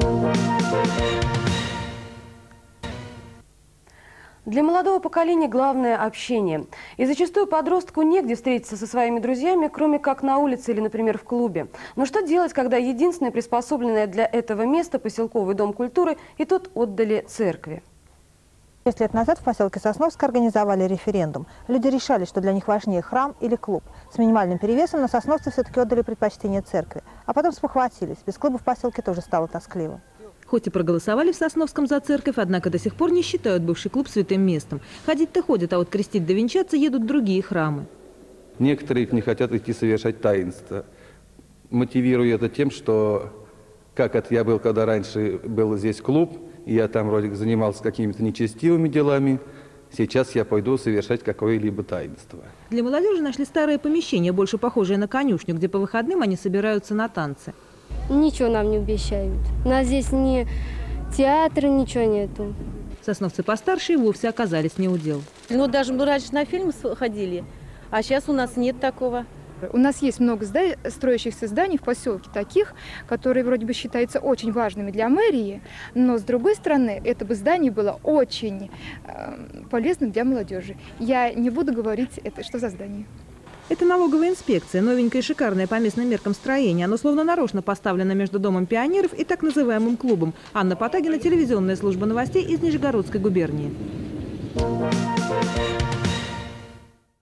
Для молодого поколения главное – общение. И зачастую подростку негде встретиться со своими друзьями, кроме как на улице или, например, в клубе. Но что делать, когда единственное приспособленное для этого место – поселковый дом культуры, и тот отдали церкви? 6 лет назад в поселке Сосновск организовали референдум. Люди решали, что для них важнее храм или клуб. С минимальным перевесом, но сосновцы все-таки отдали предпочтение церкви. А потом спохватились. Без клуба в поселке тоже стало тоскливо. Хоть и проголосовали в Сосновском за церковь, однако до сих пор не считают бывший клуб святым местом. Ходить-то ходят, а вот крестить да венчаться едут в другие храмы. Некоторые не хотят идти совершать таинство. Мотивирую это тем, что, как это я был, когда раньше был здесь клуб, и я там вроде занимался какими-то нечестивыми делами, сейчас я пойду совершать какое-либо таинство. Для молодежи нашли старое помещение, больше похожее на конюшню, где по выходным они собираются на танцы. Ничего нам не обещают. У нас здесь ни театра, ничего нету. Сосновцы постарше и вовсе оказались не у дел. Ну, даже мы раньше на фильм ходили, а сейчас у нас нет такого. У нас есть много строящихся зданий в поселке, таких, которые вроде бы считаются очень важными для мэрии, но с другой стороны, это бы здание было очень полезным для молодежи. Я не буду говорить, что за здание. Это налоговая инспекция, новенькое и шикарное по местным меркам строение. Оно словно нарочно поставлено между Домом пионеров и так называемым клубом. Анна Потагина, телевизионная служба новостей из Нижегородской губернии.